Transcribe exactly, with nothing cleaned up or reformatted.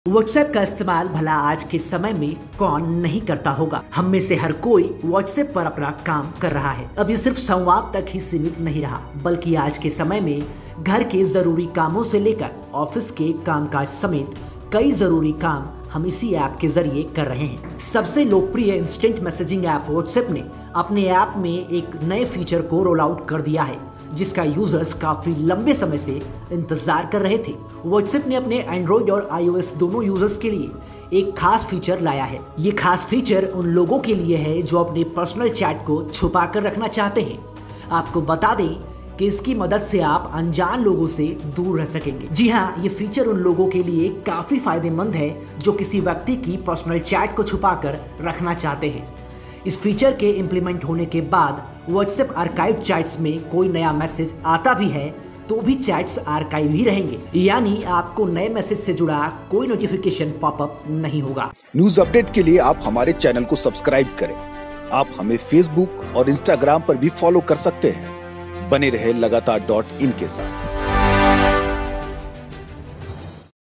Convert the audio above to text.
WhatsApp का इस्तेमाल भला आज के समय में कौन नहीं करता होगा। हम में से हर कोई व्हाट्सएप पर अपना काम कर रहा है। अब ये सिर्फ संवाद तक ही सीमित नहीं रहा, बल्कि आज के समय में घर के जरूरी कामों से लेकर ऑफिस के कामकाज समेत कई जरूरी काम हम इसी ऐप के जरिए कर रहे हैं। सबसे लोकप्रिय इंस्टेंट मैसेजिंग ऐप व्हाट्सएप ने अपने ऐप में एक नए फीचर को रोल आउट कर दिया है, जिसका यूजर्स काफी लंबे समय से इंतजार कर रहे थे। व्हाट्सएप ने अपने एंड्रॉइड और आईओएस दोनों यूजर्स के लिए एक खास फीचर लाया है। ये खास फीचर उन लोगों के लिए है जो अपने पर्सनल चैट को छुपा कर रखना चाहते हैं। आपको बता दें कि इसकी मदद से आप अनजान लोगों से दूर रह सकेंगे। जी हाँ, ये फीचर उन लोगों के लिए काफी फायदेमंद है जो किसी व्यक्ति की पर्सनल चैट को छुपाकर रखना चाहते हैं। इस फीचर के इम्प्लीमेंट होने के बाद व्हाट्सएप आर्काइव चैट्स में कोई नया मैसेज आता भी है तो भी चैट्स आर्काइव ही रहेंगे, यानी आपको नए मैसेज से जुड़ा कोई नोटिफिकेशन पॉपअप नहीं होगा। न्यूज अपडेट के लिए आप हमारे चैनल को सब्सक्राइब करें। आप हमें फेसबुक और इंस्टाग्राम पर भी फॉलो कर सकते हैं। बने रहे लगातार डॉट इन के साथ।